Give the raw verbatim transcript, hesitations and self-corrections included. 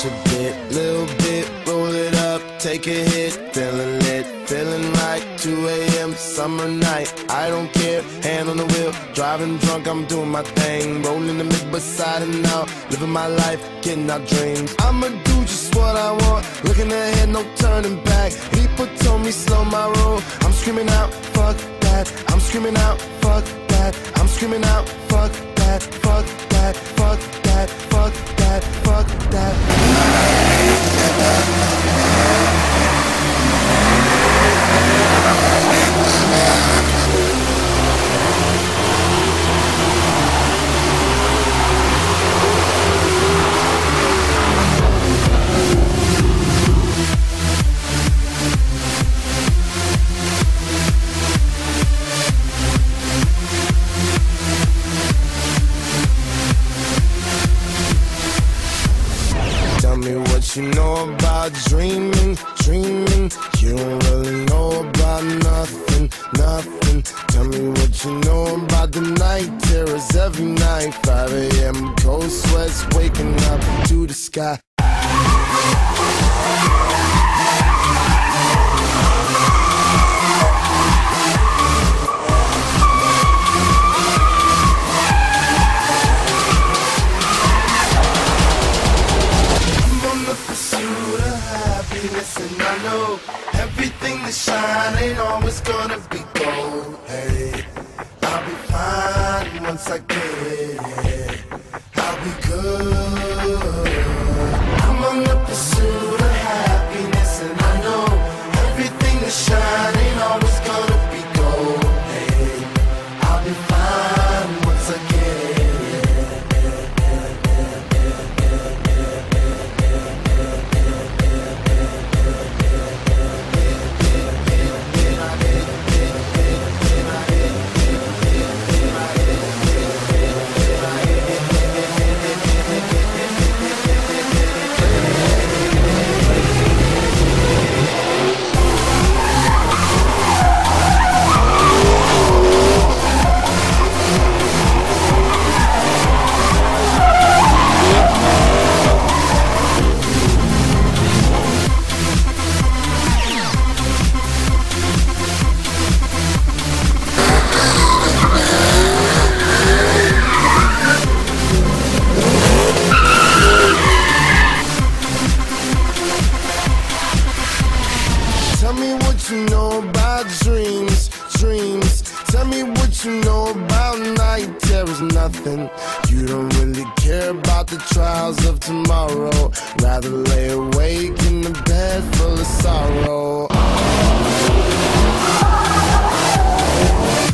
Push a bit, little bit, roll it up, take a hit, feeling lit, feeling right. Two A M summer night, I don't care, hand on the wheel, driving drunk, I'm doing my thing, rolling the mid beside and out, living my life, getting our dreams. I'ma do just what I want, looking ahead, no turning back. People told me slow my roll, I'm screaming out, fuck that. I'm screaming out, fuck that. I'm screaming out, fuck that, fuck that, fuck that, fuck that, fuck that. Tell me what you know about dreaming, dreaming. You don't really know about nothing, nothing. Tell me what you know about the night terrors every night. five A M cold sweats waking up to the sky. And I know everything that shine ain't always gonna be gold. Hey, I'll be fine once I get it. I'll be good. I'm on the pursuit of happiness, and I know everything that shine ain't always gonna be gold. Hey, I'll be fine once I get Tell me what you know about dreams, dreams. Tell me what you know about night terrors, nothing. You don't really care about the trials of tomorrow. Rather lay awake in the bed full of sorrow.